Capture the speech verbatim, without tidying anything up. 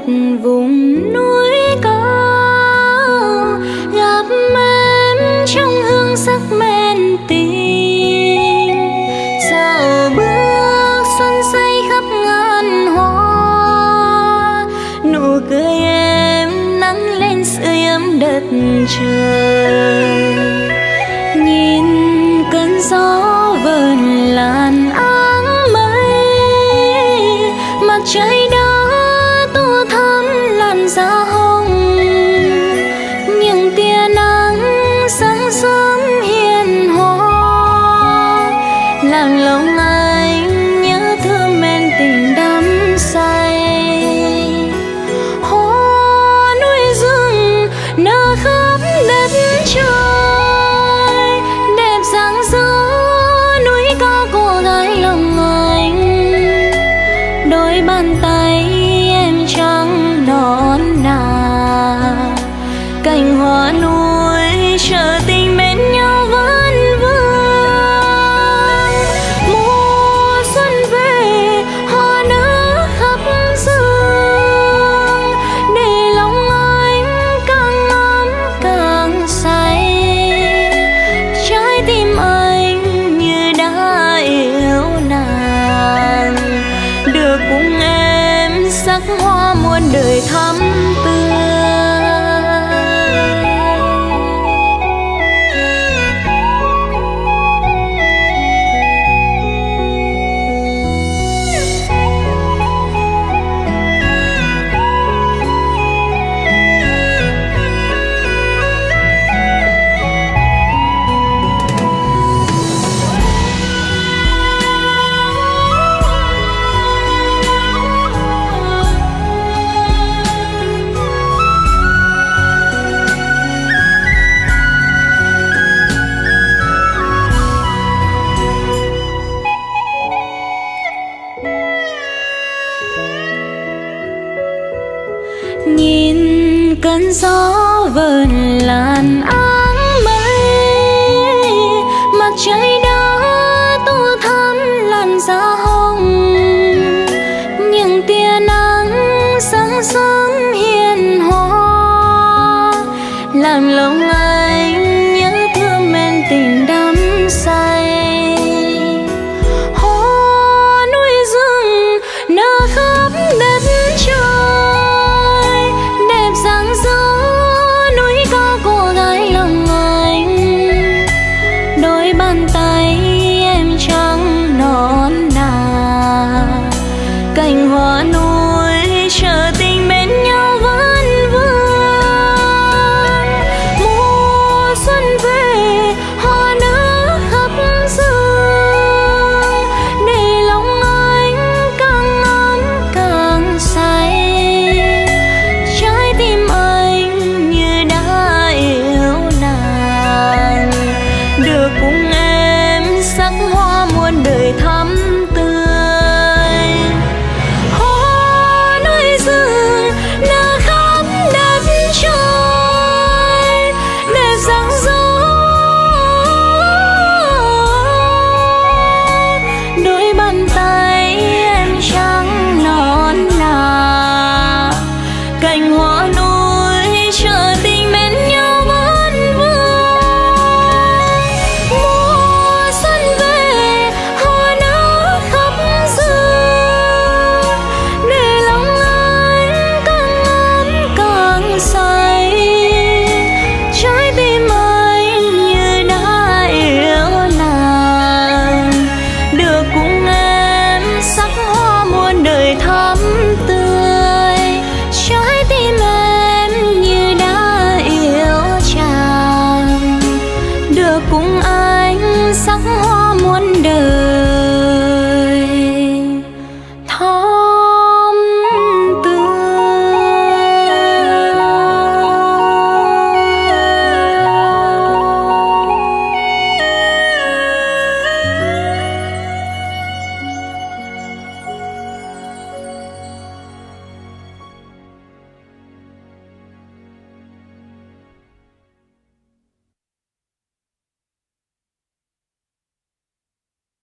vùng núi cao, gặp em trong hương sắc men tình. Dạo bước xuân say khắp ngàn hoa, nụ cười em nắng lên sưởi ấm đất trời. Nhìn cơn gió vờn làn áng mây, mặt trời đó tô thắm làn da hồng. Những tia nắng sáng sớm hiền hòa, làm lòng anh nhớ thương men tình đắm say. Hoa núi rừng nở khắp đất trời, đẹp dáng gió núi cao của gái lòng anh. Đôi bàn tay em trắng nõn nà, cành hoa núi chờ tình bên nhau vẫn vương. Mùa xuân về hoa nở khắp rừng, để lòng anh càng ấm càng say. Trái tim anh như đã yêu nàng, được cùng em sắc hoa muôn đời thắm tươi. Nhìn cơn gió vờn làn áng mây, mặt trời đó tô thắm làn da hồng. Những tia nắng sáng sớm hiền hòa, làm lòng anh nhớ thương men tình đắm say. Hoa núi rừng nở khắp đất trời, đẹp dáng gió núi cao của gái lòng anh. Đôi bàn tay em trắng nõn nà, cành hoa núi chờ tình bên nhau vẫn vương. Mùa xuân về hoa nở khắp rừng, để lòng anh càng ấm càng say. Trái tim anh như đã yêu nàng, được cùng em sắc hoa muôn đời thắm tươi. Hoa núi rừng nở khắp đất trời, đẹp dáng gió đôi bàn tay em trắng nõn nà, cành hoa núi chờ tình bên nhau vẫn vương. Mùa xuân về hoa nở khắp rừng, để lòng anh càng ấm càng say. Trái tim anh như đã yêu nàng, được cùng em sắc hoa muôn đời thắm tươi. Trái tim em như đã yêu chàng, được cùng anh sắc hoa muôn đời